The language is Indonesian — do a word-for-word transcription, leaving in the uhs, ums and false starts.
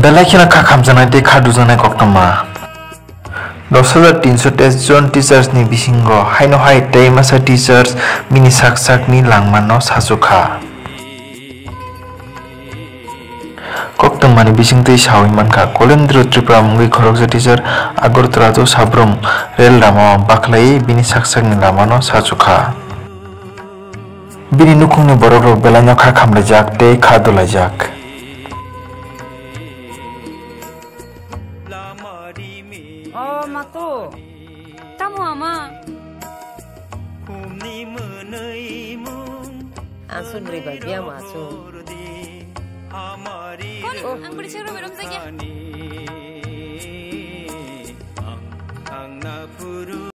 Belai kena kakam janai de khadu janai koktama. দশ হাজার তিনশো তেইশ জন টিচাर्स ni bisingo haino hai tei masa teachers mini sak sak ni langmano sajuka. Koktama ni bising tei sawi manka Kolendro Tripura mungi khorokja teacher Agartala to sabrum rel lama baklai bini sak sak ni lamano sajuka. Bini nukung ni borok rok belai no kha khamlajak tei kha dolajak. Oh, matu. Kamu ama. Asun riba dia masuk. Kon, ang bercakap belum saja.